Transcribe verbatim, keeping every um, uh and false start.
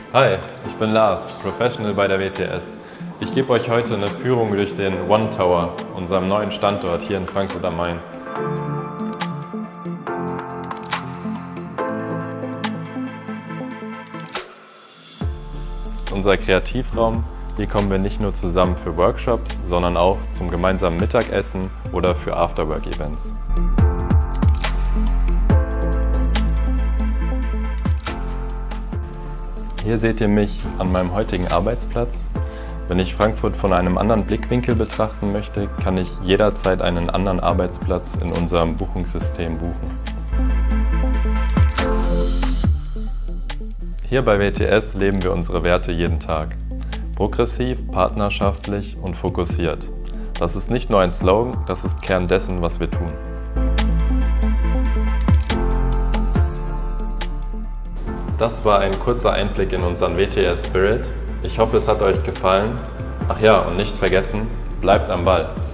Hi, ich bin Lars, Professional bei der W T S. Ich gebe euch heute eine Führung durch den One Tower, unserem neuen Standort hier in Frankfurt am Main. Unser Kreativraum, hier kommen wir nicht nur zusammen für Workshops, sondern auch zum gemeinsamen Mittagessen oder für Afterwork-Events. Hier seht ihr mich an meinem heutigen Arbeitsplatz. Wenn ich Frankfurt von einem anderen Blickwinkel betrachten möchte, kann ich jederzeit einen anderen Arbeitsplatz in unserem Buchungssystem buchen. Hier bei W T S leben wir unsere Werte jeden Tag. Progressiv, partnerschaftlich und fokussiert. Das ist nicht nur ein Slogan, das ist Kern dessen, was wir tun. Das war ein kurzer Einblick in unseren W T S Spirit. Ich hoffe, es hat euch gefallen. Ach ja, und nicht vergessen, bleibt am Ball.